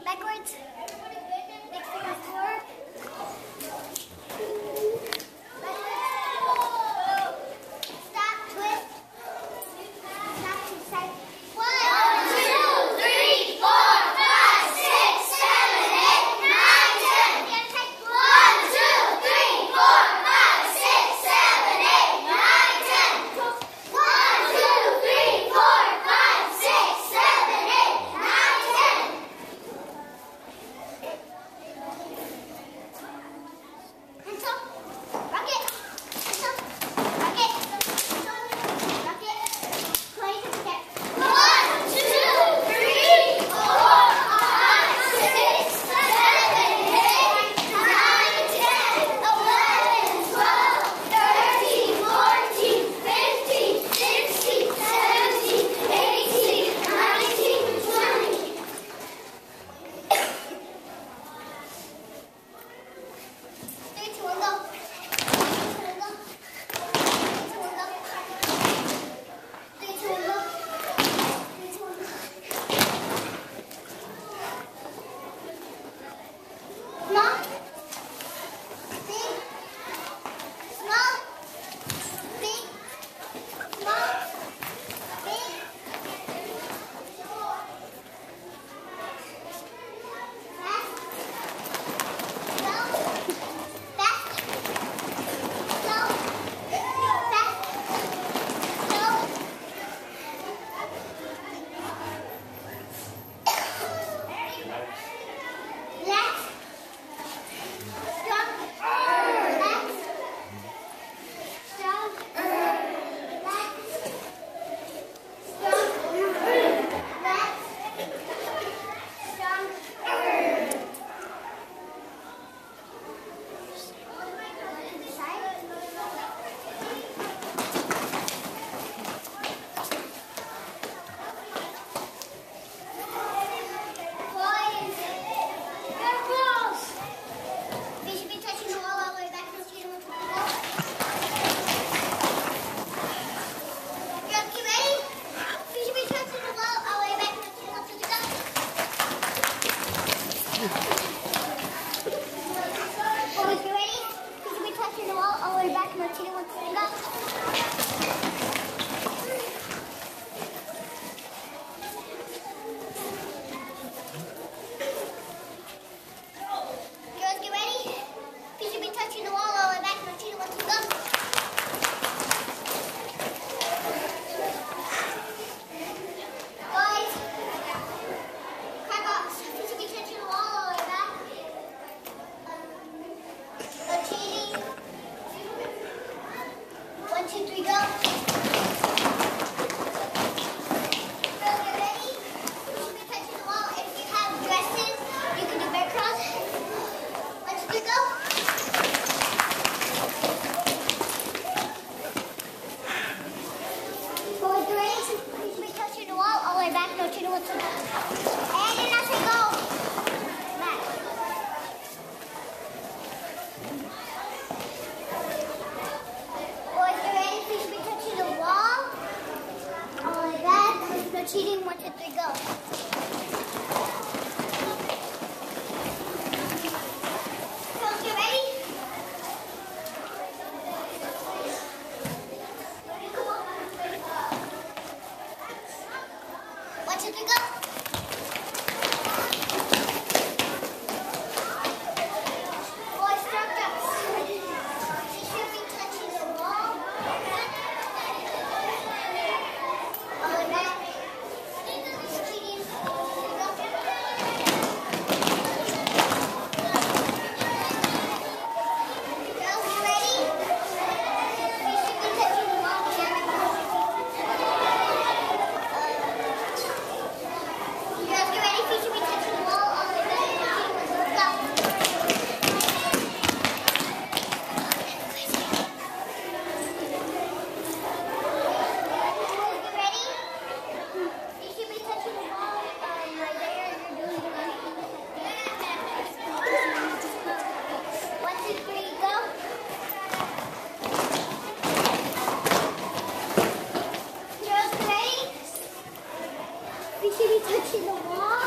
Backwards. Next finger forward. Stop, twist. Stop to the side. 1, 2, 3, 4, 5, 6, 7, 8, 9, 10. 1, 2, 3, 4, 5, 6, 7, 8, 9, 10. 1, 2, 3, 4, 5, 6, 7, 8, 9, 10. Hands up. Rock it. Hands up. Rock it. Rock it. Play the step. 1, 2, 3, 4, 5, 6, 7, 8, 9, 10, 11, 12, 13, 14, 15, 16, 17, 18, 19, 20. 3, 2, 1, go. 3, 2, 1, go. 3, 2, 1, go. 3, 2, 1, go. 3, 2, 1, go. Small. Big. Small. Big. Small. Big. Fast. Slow. Fast. Slow. Fast. Slow. Relax. Strong. Relax. Strong. Relax. Strong. Relax. Strong. Boys, girls, we should be touching the wall all the way back to the street. Girls, get ready? We should be touching the wall all the way back to the street. Boys, get ready? We should be touching the wall all the way back to the street. Girls, get ready? We should be touching the wall all the way back to the cheetah wants to go. Boys, crack box. We should be touching the wall all the way back. The cheating. 1, 2, 3, go. Girls, get ready? We should be touching the wall. If you have dresses, you can do bear crawls. 1, 2, 3, go. Boys, get ready? We should be touching the wall all the way back. No cheating wants to go. And then I say go. Back. Boys, get ready? We should be touching the wall all the way back. No cheating. 1, 2, 3, go. Girls, get ready? Come on. 1, 2, 3, go. Boys, strong jumps. We should be touching the wall. All the way back. Cheating. Girls, you ready? We should be touching the wall. Girls, get ready? We should be touching the wall all the way back. Go. Get ready? You should be touching the wall right there. You're doing it. 1, 2, 3, go. Girls, get ready? We should be touching the wall.